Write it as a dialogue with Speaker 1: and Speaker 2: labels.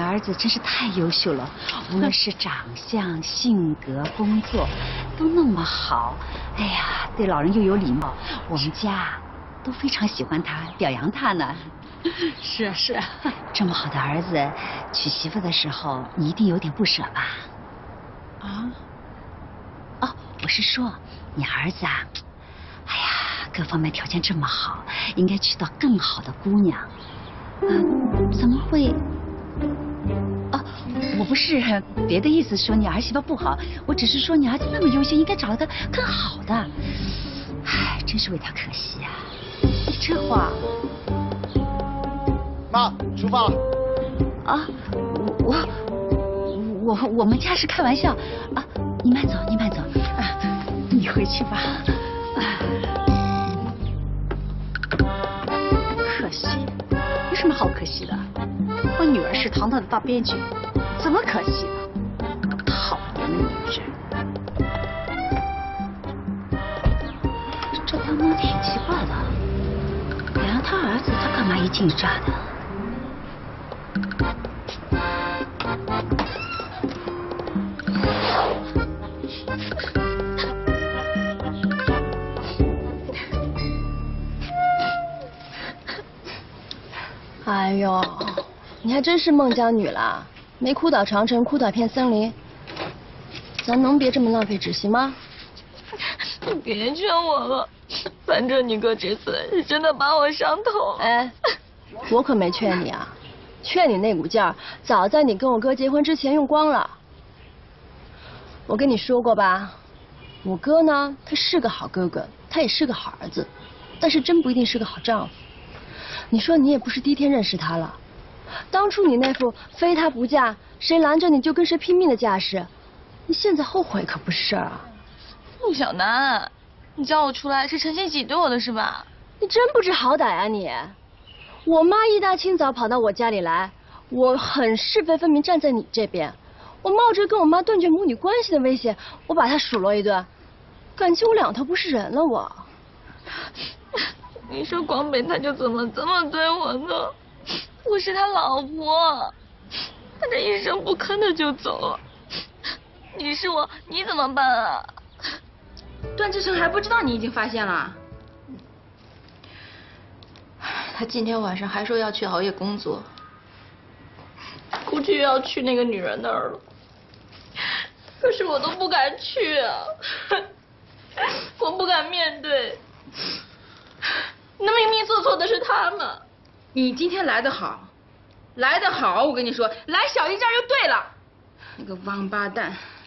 Speaker 1: 儿子真是太优秀了，无论是长相、性格、工作，都那么好。哎呀，对老人又有礼貌，我们家都非常喜欢他，表扬他呢。
Speaker 2: 是啊是啊，
Speaker 1: 这么好的儿子，娶媳妇的时候你一定有点不舍吧？
Speaker 2: 啊？
Speaker 1: 哦，我是说，你儿子啊，哎呀，各方面条件这么好，应该娶到更好的姑娘。怎么会？哦，我不是别的意思，说你儿媳妇不好，我只是说你儿子那么优秀，应该找一个更好的。唉，真是为他可惜啊！你这话，
Speaker 3: 妈，出发了。
Speaker 1: 啊，我们家是开玩笑啊，你慢走，你慢走啊，你回去吧。
Speaker 2: 可惜，有什么好可惜的？我女儿是堂堂的大编剧，怎么可惜呢？讨厌的女人！
Speaker 1: 这当妈挺奇怪的，表扬他儿子，他干嘛一劲炸的？
Speaker 4: 哎呦，你还真是孟姜女了，没哭倒长城，哭倒片森林。咱能别这么浪费纸行吗？
Speaker 5: 你别劝我了，反正你哥这次是真的把我伤透了。
Speaker 4: 哎，我可没劝你啊，劝你那股劲儿，早在你跟我哥结婚之前用光了。我跟你说过吧，我哥呢，他是个好哥哥，他也是个好儿子，但是真不一定是个好丈夫。你说你也不是第一天认识他了，当初你那副非他不嫁，谁拦着你就跟谁拼命的架势，你现在后悔可不是事儿啊。
Speaker 5: 陆小楠，你叫我出来是诚心挤兑我的是吧？
Speaker 4: 你真不知好歹啊你！我妈一大清早跑到我家里来，我很是非分明站在你这边，我冒着跟我妈断绝母女关系的危险，我把她数落一顿，感情我两头不是人了我。
Speaker 5: 你说广北他就怎么这么对我呢？我是他老婆，他这一声不吭的就走了。你是我，你怎么办啊？
Speaker 2: 段志成还不知道你已经发现了。
Speaker 5: 他今天晚上还说要去熬夜工作，估计又要去那个女人那儿了。可是我都不敢去啊，我不敢面对。那明明做错的是他们。
Speaker 2: 你今天来得好，来得好，我跟你说，来小姨这儿就对了。那个王八蛋。